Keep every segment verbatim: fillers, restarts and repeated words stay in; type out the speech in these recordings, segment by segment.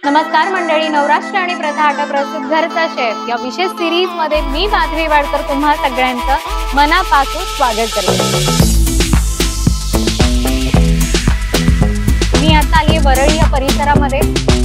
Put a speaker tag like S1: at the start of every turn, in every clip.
S1: नमस्कार मंडळी, नवराष्ट्र आणि प्रथा आटा प्रस्तुत घरचा शेफ या विशेष सिरीज मध्ये मी माधवी वाडकर तुम्हा सगळ्यांचं मनापासून स्वागत करते। मी आता आली वरळी या परिसरामध्ये।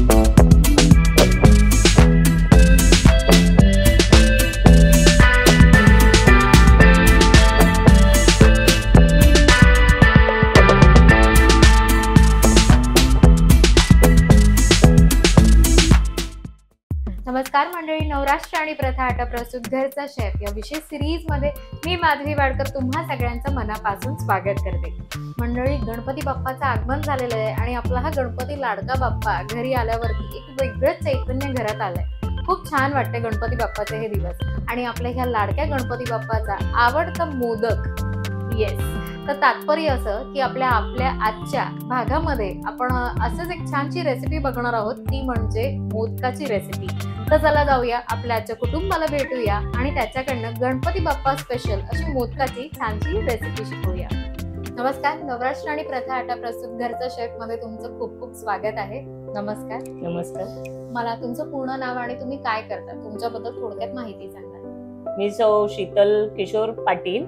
S1: नमस्कार मंडळी, नवराष्ट्र आणि प्रथा आटा प्रस्तुत घरचा शेफ या विशेष सिरीज मध्ये मी माधवी वाडकर तुम्हा सगळ्यांचं मनापासून स्वागत करते। मंडळी, गणपती बाप्पाचं आगमन झालेलं आहे आणि आपला हा गणपती लाडका बाप्पा घरी आल्यावरती एक वेगळंच चैतन्य घरात आलंय। खूप छान वाटते गणपती बाप्पाचे हे दिवस आणि आपल्या ह्या लाडक्या गणपती बाप्पाचा आवडता मोदक। येस, तर तात्पर्य असं की आपल्या आपल्या आजच्या भागामध्ये आपण असंच एक छानशी रेसिपी बघणार आहोत, ती म्हणजे मोदकाची रेसिपी। तर चला जाऊया, आपल्या आजच्या कुटुंबाला भेटूया आणि त्याच्याकडनं गणपती बाप्पा स्पेशल अशी मोदकाची छानशी रेसिपी शिकूया। नमस्कार, नवराष्ट्र आणि प्रथा आटा प्रस्तुत घरचा शेफ मध्ये तुमचं खूप खूप स्वागत आहे। नमस्कार।
S2: नमस्कार।
S1: मला तुमचं पूर्ण नाव आणि तुम्ही काय करता तुमच्याबद्दल थोडक्यात माहिती सांगा।
S2: मी सौ शीतल किशोर पाटील।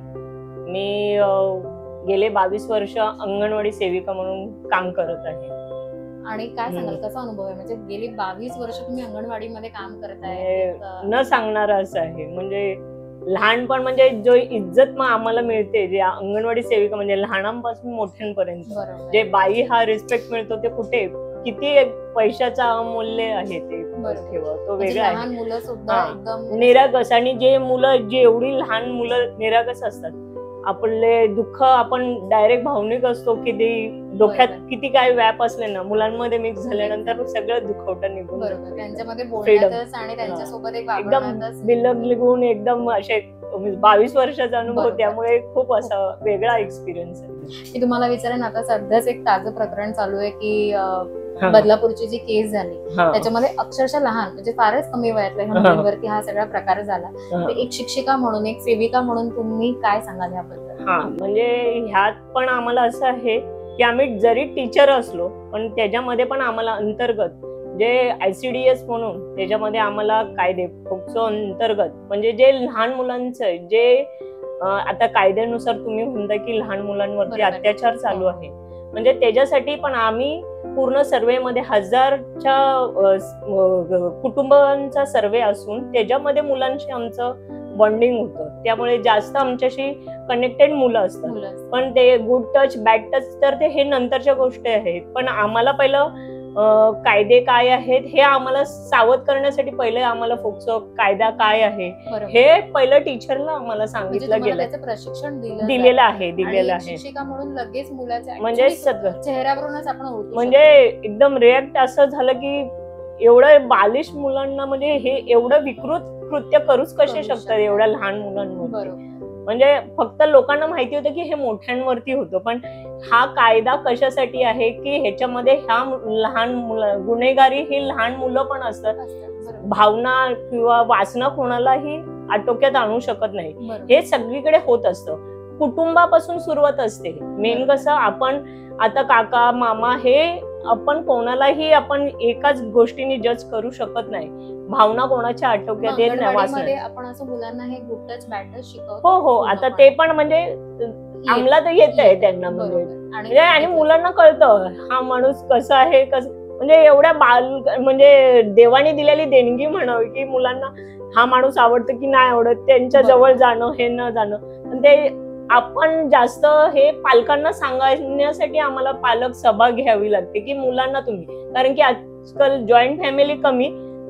S2: मी गेले बावीस वर्ष अंगणवाडी सेविका म्हणून काम करत आहे।
S1: आणि काय सांगाल, कसा अनुभव आहे? म्हणजे गेली बावीस वर्ष तुम्ही अंगणवाडीमध्ये काम करताय,
S2: न सांगणार असं आहे। म्हणजे लहानपण म्हणजे जो इज्जत मग आम्हाला मिळते, जे अंगणवाडी सेविका म्हणजे लहानांपासून मोठ्यांपर्यंत जे बाई हा रिस्पेक्ट मिळतो, ते कुठे किती पैशाचा अमूल्य आहे ते ठेवा, तो वेगळा आहे।
S1: मुलं सुद्धा एकदम
S2: निरागस, आणि जे मुलं जे एवढी लहान मुलं निरागस असतात, आपले दुःख आपण डायरेक्ट भावनिक असतो, किती डोक्यात किती काय व्याप असले ना, मुलांमध्ये मिक्स झाल्यानंतर सगळं दुखवटं निघून
S1: त्यांच्यामध्ये बोलण्यातच आणि त्यांच्यासोबत एक
S2: एकदम बिलग निघून एकदम असे बावीस वर्षाचा अनुभव, त्यामुळे खूप असा वेगळा एक्सपिरियन्स आहे।
S1: मी तुम्हाला विचारेन, आता सध्याच एक ताजं प्रकरण चालू आहे की बदलापूरची जी केस झाली त्याच्यामध्ये अक्षरशः लहान म्हणजे फारच कमी वयातल्या ह्या मुलींवरती हा सगळा प्रकार झाला। एक शिक्षिका म्हणून, एक सेविका म्हणून तुम्ही काय सांगाल याबद्दल?
S2: हा, म्हणजे ह्यात पण आम्हाला असं आहे की आम्ही जरी टीचर असलो पण त्याच्यामध्ये पण आम्हाला अंतर्गत जे आयसीडीएस म्हणून त्याच्यामध्ये आम्हाला कायदे पोक्सो अंतर्गत म्हणजे जे लहान मुलांचं जे आता कायद्यानुसार तुम्ही म्हणता की लहान मुलांवरती अत्याचार चालू आहे, म्हणजे त्याच्यासाठी पण आम्ही पूर्ण सर्वे मध्ये हजारच्या कुटुंबांचा सर्वे असून त्याच्यामध्ये मुलांशी आमचं बॉन्डिंग होतं, त्यामुळे जास्त आमच्याशी कनेक्टेड मुलं असतात। पण ते गुड टच बॅड टच तर ते हे नंतरच्या गोष्टी आहेत, पण आम्हाला पहिलं कायदे काय आहेत हे आम्हाला सावध करण्यासाठी पहिले आम्हाला फोक्सो कायदा काय आहे हे पहिलं टीचरला आम्हाला सांगितलं गेलं,
S1: प्रशिक्षण
S2: दिलेलं आहे दिलेलं आहे
S1: शिक्षिका म्हणून लगेच मुलाच्या
S2: म्हणजे सगळं
S1: चेहऱ्यावरूनच आपण
S2: म्हणजे एकदम रिॲक्ट असं झालं की एवढं बालिश मुलांना म्हणजे हे एवढं विकृत कृत्य करूच कसे शकतात एवढ्या लहान मुलांवर। म्हणजे फक्त लोकांना माहिती होतं की हे मोठ्यांवरती होतं, पण हा कायदा कशासाठी आहे की ह्याच्यामध्ये ह्या लहान मुलं गुन्हेगारी ही लहान मुलं पण असतात, भावना किंवा वासना कोणालाही आटोक्यात आणू शकत नाही, हे सगळीकडे होत असतं। कुटुंबापासून सुरुवात असते मेन। कसं आपण आता काका मामा हे आपण कोणालाही आपण एकाच गोष्टीने जज करू शकत नाही, भावना कोणाच्या आटोक्यात येत नाही।
S1: आपण असं मुलांना हे गुड टच बॅड टच शिकवतो।
S2: हो हो, आता ते पण म्हणजे अंमलात येत आहे त्यांना, म्हणजे आणि मुलांना कळतं हा माणूस कसा आहे, कसं म्हणजे एवढ्या बाल म्हणजे देवाने दिलेली देणगी म्हणावी की मुलांना हा माणूस आवडतं की नाही आवडत, त्यांच्या जवळ जाणं हे न जाणं। ते आपण जास्त हे पालकांना सांगण्यासाठी आम्हाला पालक सभा घ्यावी लागते की मुलांना तुम्ही, कारण की आजकाल जॉईंट फॅमिली कमी,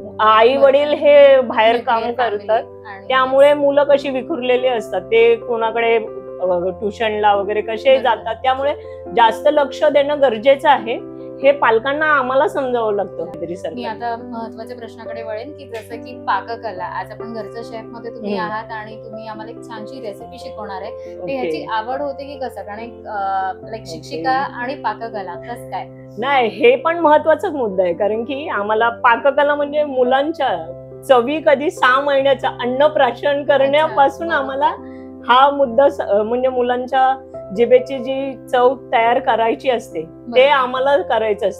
S2: आई वडील हे बाहेर काम करतात, त्यामुळे मुलं कशी विखुरलेली असतात, ते कोणाकडे ट्युशनला वगैरे कसे जातात, त्यामुळे जास्त लक्ष देणं गरजेचं आहे, हे पालकांना आम्हाला समजावं लागतं।
S1: मी आता महत्वाच्या प्रश्नाकडे वळेन की जसं की पाककला, आज आपण घरच्या शेफ मध्ये तुम्ही आहात आणि तुम्ही आम्हाला एक छानशी रेसिपी शिकवणार आहे, ते ह्याची आवड होते की कसं? कारण एक शिक्षिका आणि पाककला कसं काय?
S2: नाही, हे पण महत्वाचाच मुद्दा आहे, कारण की आम्हाला पाककला म्हणजे मुलांच्या चवी कधी सहा महिन्याचा अन्नप्राशन करण्यापासून आम्हाला हा मुद्दा म्हणजे मुलांच्या जिभेची जी चव तयार करायची असते ते आम्हाला करायचं असतं।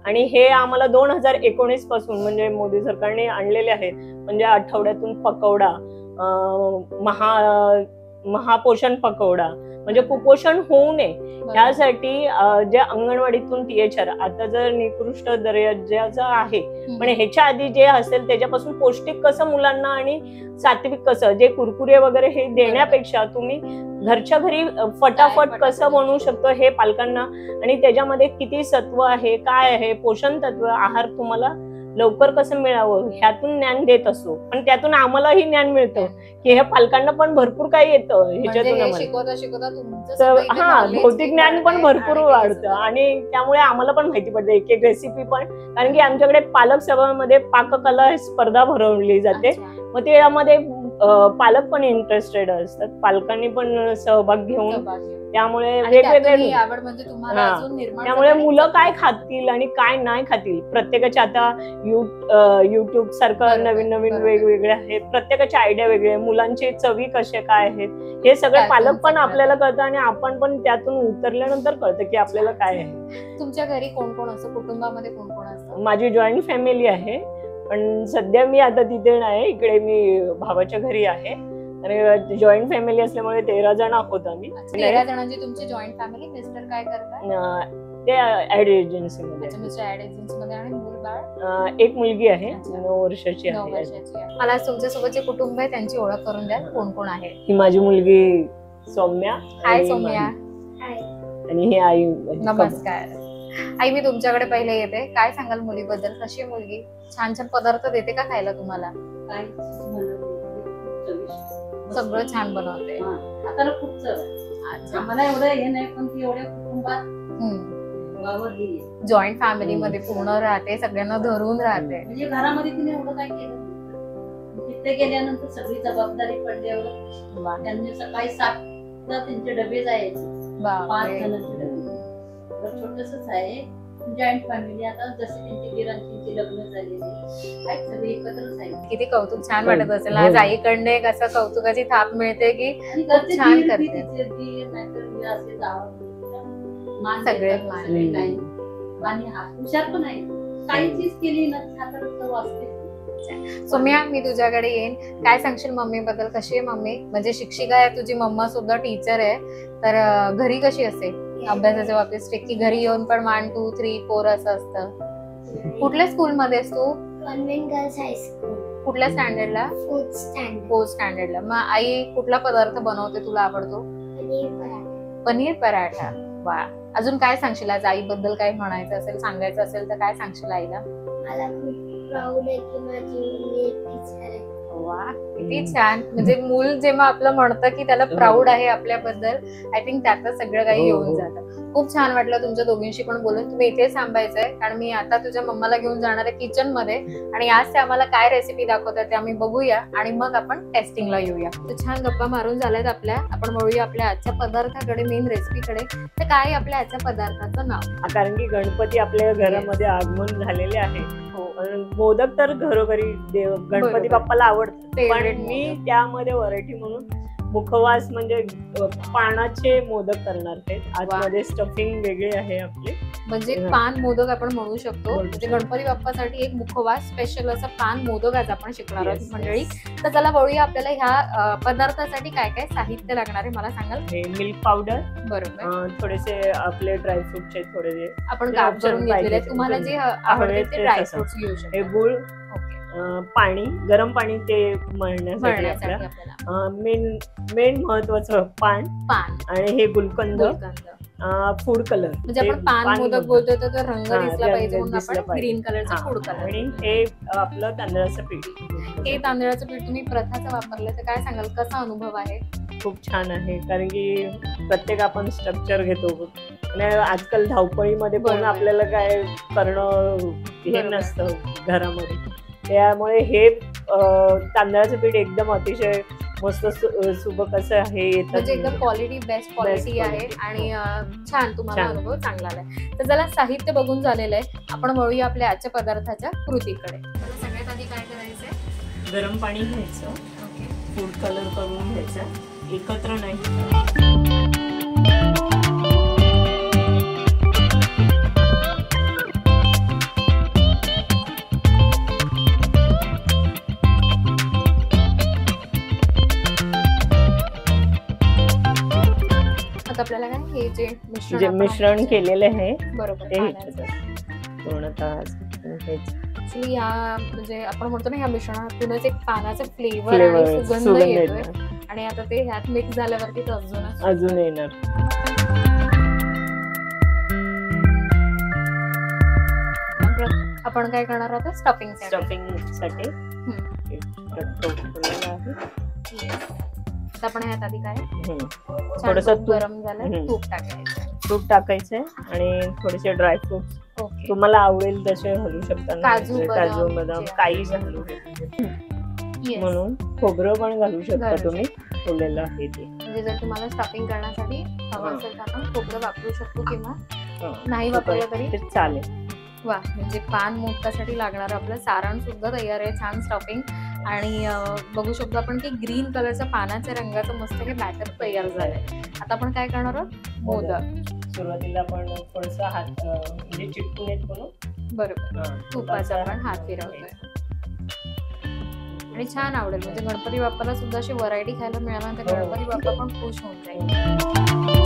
S2: आणि हे आम्हाला दोन हजार एकोणीस पासून म्हणजे मोदी सरकारने आणलेले आहेत. म्हणजे आठवड्यातून पकौडा, महा महापोषण पकौडा, म्हणजे कुपोषण होऊ नये यासाठी जे अंगणवाडीतून टीएचआर आता जर निकृष्ट दर्जाचं आहे, पण ह्याच्या आधी जे असेल त्याच्यापासून पौष्टिक कसं मुलांना आणि सात्विक कसं, जे कुरकुरे वगैरे हे देण्यापेक्षा तुम्ही घरच्या घरी फटाफट कसं बनवू शकतो हे पालकांना, आणि त्याच्यामध्ये किती सत्व आहे, काय आहे, पोषण तत्व, आहार तुम्हाला लवकर कसं मिळावं ह्यातून ज्ञान देत असतो. पण त्यातून आम्हालाही ज्ञान मिळतं की हे पालकांना पण भरपूर काही येतं ह्याच्यातून.
S1: शिकवता शिकवता
S2: हा भौतिक ज्ञान पण भरपूर वाढतं आणि त्यामुळे आम्हाला पण माहिती पडते एक एक रेसिपी पण. कारण की आमच्याकडे पालक सभामध्ये पाककला स्पर्धा भरवली जाते, मग त्यामध्ये पालक पण इंटरेस्टेड असतात, पालकांनी पण सहभाग घेऊन, त्यामुळे वेगवेगळे
S1: आवड म्हणजे तुम्हाला अजून निर्माण.
S2: त्यामुळे मुलं काय खातील आणि काय नाही खातील प्रत्येकाचे आता युट्यूब सारखं नवीन नवीन वेगवेगळे आहेत, प्रत्येकाची आयडिया वेगळी, मुलांची चवी कसे काय आहेत हे सगळं पालक पण आपल्याला कळतं आणि आपण पण त्यातून उतरल्यानंतर कळतं की आपल्याला काय आहे.
S1: तुमच्या घरी कोण कोण असतं, कुटुंबामध्ये कोण कोण असतं?
S2: माझी जॉईंट फॅमिली आहे, पण सध्या मी आता तिथे नाही, इकडे मी भावाच्या घरी आहे. आणि जॉईंट फॅमिली असल्यामुळे तेरा जण आहोत आम्ही.
S1: तेरा जणांची तुमची जॉईंट फॅमिली. मिस्टर काय करतात?
S2: ते ऍड एजन्सी मध्ये.
S1: मिस्टर ऍड एजन्सी मध्ये. आणि मूल बाळ?
S2: एक मुलगी आहे, नऊ वर्षाची आहे.
S1: मला तुमच्यासोबत जे कुटुंब आहे त्यांची ओळख करून द्या, कोण कोण आहे?
S2: ही माझी मुलगी सौम्या.
S1: हाय सौम्या.
S2: आणि ही आई.
S1: नमस्कार आई. मी तुमच्याकडे पहिले येते, काय सांगाल मुलीबद्दल? कशी मुलगी? छान छान पदार्थ देते का खायला तुम्हाला? सगळं छान बनवते.
S3: आता खूप चव. आम्हाला एवढं हे नाही, पण ती एवढ्या कुटुंबात वावरली,
S1: जॉईंट फॅमिली मध्ये पूर्ण राहते, सगळ्यांना धरून राहते.
S3: म्हणजे घरामध्ये तिने एवढं काय केलं. तिथे गेल्यानंतर सगळी जबाबदारी पडल्यावर त्यांनी सकाळी सातला त्यांचे डबे जायचे, पाच जणांचे डबे. छोटसच आहे जॉईंट फॅमिली. आता जसे त्यांची दिरांची लग्न झालेली आहेत, सगळे एकत्रच आहे.
S1: किती कौतुक, छान वाटत असेल आज आईकडनं एक असं कौतुकाची थाप मिळते की छान करते. सगळे
S3: आणि हुशार पण आहे, काही चीज केली ना वाचते.
S1: सौम्या, मी तुझ्याकडे येईन, काय सांगशील मम्मी बद्दल? कशी आहे मम्मी? म्हणजे शिक्षिका आहे तुझी, मम्मा सुद्धा टीचर आहे, तर घरी कशी असते अभ्यासाच्या बाबतीत? स्ट्रिक्ट की घरी येऊन पण वन टू थ्री फोर असं असतं? कुठल्या स्कूल मध्ये तू?
S4: Convent girls high school.
S1: कुठल्या स्टँडर्डला?
S4: Fourth standard.
S1: फोर्थ स्टँडर्डला. मग आई कुठला पदार्थ बनवते तुला आवडतो?
S4: पनीर पराठा.
S1: पनीर पराठा. वा. अजून काय सांगशील आज आईबद्दल? काय म्हणायचं असेल, सांगायचं असेल तर काय सांगशील आईला?
S4: मला खूप प्राऊड आहे की माझी मुलगी एक टीचर आहे.
S1: वा, किती छान. म्हणजे मूल जेव्हा आपलं म्हणतं की त्याला प्राऊड आहे आपल्याबद्दल, आय थिंक त्यातच सगळं काही येऊन जातं. खूप छान वाटलं तुमच्या दोघींशी पण बोलून. तुम्ही इथेच थांबायचंय कारण मी आता तुझ्या मम्माला घेऊन जाणार आहे किचन मध्ये, आणि आज ते आम्हाला काय रेसिपी दाखवतात ते आम्ही बघूया आणि मग आपण टेस्टिंगला येऊया. तर छान गप्पा मारून झाल्यात आपल्या, आपण वळूया आपल्या आजच्या पदार्थाकडे, मेन रेसिपीकडे. तर काय आपल्या आजच्या पदार्थाचं नाव?
S2: कारण की गणपती आपल्या घरामध्ये आगमन झालेले आहे. मोदक तर घरोघरी देव गणपती बाप्पाला आवडतात, पण मी त्यामध्ये व्हरायटी म्हणून मुखवास म्हणजे पानाचे मोदक करणार आहेत. आतमध्ये स्टफिंग वेगळे आहे आपले,
S1: म्हणजे पान मोदक आपण म्हणू शकतो. म्हणजे गणपती बाप्पासाठी एक मुखवास स्पेशल असं पान मोदक आज आपण शिकणार आहोत मंडळी. तर चला बघूया आपल्याला ह्या पदार्थासाठी काय काय साहित्य लागणार आहे, मला सांगाल?
S2: मिल्क पावडर,
S1: बरोबर,
S2: थोडेसे आपले ड्रायफ्रुटचे थोडे
S1: आपण काप करून घेतलेले, तुम्हाला जे आवडते ते ड्रायफ्रुट्स घेऊ शकता.
S2: हे गुळ, पाणी, गरम पाणी ते मळण्यासाठी आपल्याला, मेन मेन महत्वाचं पान
S1: पान
S2: आणि हे गुलकंद, फूड कलर.
S1: म्हणजे आपण पान मोदक बोलतोय तर रंग दिसला पाहिजे म्हणून आपण ग्रीन कलरचा फूड कलर.
S2: आणि हे आपलं तांदळाचं पीठ.
S1: हे तांदळाचं पीठ तुम्ही प्रथाचं वापरलं, तर काय सांगाल कसा अनुभव आहे?
S2: खूप छान आहे, कारण की प्रत्येक आपण स्ट्रक्चर घेतो आणि आजकाल धावपळीमध्ये पण आपल्याला काय करणं हे नसतं घरामध्ये, त्यामुळे हे तांदळाचं पीठ एकदम अतिशय मस्त सुबक असं आहे,
S1: म्हणजे एकदम क्वालिटी बेस्ट क्वालिटी आहे आणि छान तुम्हाला अनुभव चांगला आलाय. तर चला साहित्य बघून झालेलं आहे, आपण वळूया आपल्या आजच्या पदार्थाच्या कृतीकडे. सगळ्यात आधी काय करायचंय?
S2: गरम पाणी घ्यायचं, फूड कलर करून घ्यायचा, एकत्र नाही.
S1: आपल्याला काय हे जे मिश्रण
S2: जे
S1: आपण
S2: मिश्रण
S1: आधी-
S2: केलेले आहे
S1: बरोबर
S2: ते
S1: पाण्याचं.
S2: ह्याच्यात पूर्णतः हेच
S1: Actually या म्हणजे आपण म्हणतो ना ह्या मिश्रणातूनच एक पानाचा फ्लेवर
S2: फ्लेवर
S1: आणि सुगंध
S2: सुगंध
S1: येतोय
S2: येणार.
S1: आणि आता ते ह्यात मिक्स झाल्यावरती तर अजूनच
S2: अजून येणार.
S1: मग आपण काय करणार आहोत स्टफिंग
S2: स्टफिंग साठी
S1: हम्म.
S2: हे रक्त उकळलेलं आहे.
S1: आता आपण ह्यात आधी काय
S2: हम्म.
S1: छान
S2: थोडंसं
S1: तूप
S2: तूप-
S1: गरम झालं
S2: हम्म.
S1: तूप टाकायचं.
S2: तूप टाकायचंय आणि थोडेसे ड्रायफ्रुट्स
S1: ओके
S2: तुम्हाला आवडेल तसे घालू शकता.
S1: काजू,
S2: म्हणजे
S1: बदाम,
S2: काजू बदाम
S1: जे
S2: काही घालू शकता.
S1: Yes.
S2: म्हणून खोबरं पण घालू शकता
S1: घालू
S2: तुम्ही ठेवलेलं आहे ते.
S1: म्हणजे जर तुम्हाला स्टफिंग करण्यासाठी हवं
S2: हा.
S1: असेल तर आपण खोबरं वापरू शकतो किंवा
S2: हा.
S1: नाही वापरलं तरी
S2: ते चालेल.
S1: वा म्हणजे पान मोदकासाठी लागणारं आपलं सारण सुद्धा तयार आहे. छान स्टफिंग आणि अं, बघू शकतो आपण की ग्रीन कलरच्या पानाच्या रंगाचं मस्त हे बॅटर तयार झालंय. आता आपण काय करणार आहोत मोदक.
S2: सुरुवातीला आपण थोडस हात अं, म्हणजे चिटकून येत म्हणून
S1: बरोबर
S2: हा,
S1: तुपाचा आपण हात फिरवतोय आणि छान आवडेल म्हणजे गणपती बाप्पाला सुद्धा अशी व्हरायटी खायला मिळाल्यानंतर
S2: हो.
S1: गणपती बाप्पा पण खुश होऊन जाईल.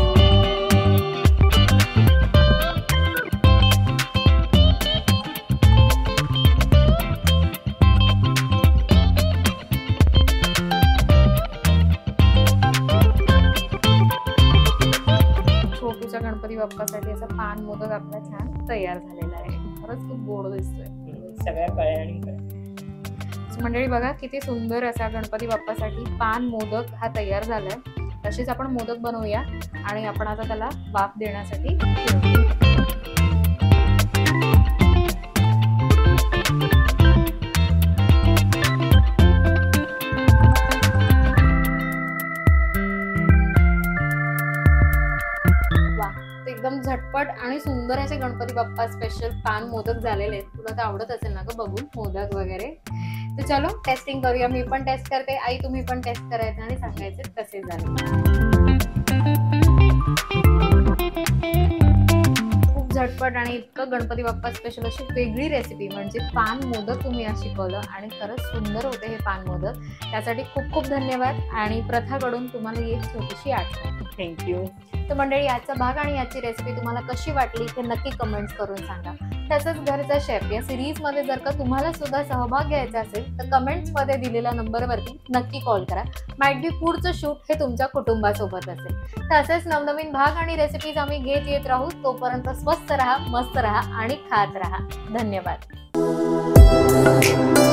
S1: छोटूच्या गणपती बाप्पासाठी असा पान मोदक आपला छान तयार झालेला आहे. खरंच खूप गोड दिसतोय.
S2: हम्म, सगळ्या कळ्या आणि कळ्या.
S1: मंडळी बघा किती सुंदर असा गणपती बाप्पासाठी पान मोदक हा तयार झालाय. तसेच आपण मोदक बनवूया आणि आपण आता त्याला वाफ देण्यासाठी ठेवूया. वा ते एकदम झटपट आणि सुंदर असे गणपती बाप्पा स्पेशल पान मोदक झालेले आहेत. तुला तर आवडत असेल ना ग बघून मोदक वगैरे. तर चलो टेस्टिंग करूया. मी पण टेस्ट करते. आई तुम्ही पण टेस्ट करायचं आणि सांगायचे कसे झाले. खूप झटपट आणि इतकं गणपती बाप्पा स्पेशल अशी वेगळी रेसिपी म्हणजे पान मोदक तुम्ही आज शिकवलं आणि खरंच सुंदर होते हे पान मोदक. त्यासाठी खूप खूप धन्यवाद आणि प्रथाकडून तुम्हाला ही एक छोटीशी आठवण.
S2: थँक्यू.
S1: तर मंडळी याचा भाग आणि याची रेसिपी तुम्हाला कशी वाटली ते नक्की कमेंट्स करून सांगा. तसंच घरचा शेफ या सिरीज मध्ये जर का तुम्हाला सुद्धा सहभाग घ्यायचा असेल तर कमेंट्स मध्ये दिलेल्या नंबरवरती नक्की कॉल करा. माइट बी पुढचं शूट हे तुमच्या कुटुंबासोबत असेल. तसेच नवनवीन भाग आणि रेसिपीज आम्ही घेत येत राहू. तोपर्यंत स्वस्त राहा, मस्त राहा आणि खात राहा. धन्यवाद.